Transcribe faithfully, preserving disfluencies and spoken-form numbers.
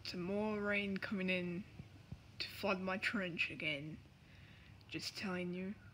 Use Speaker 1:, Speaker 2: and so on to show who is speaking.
Speaker 1: some more rain coming in to flood my trench again. Just telling you.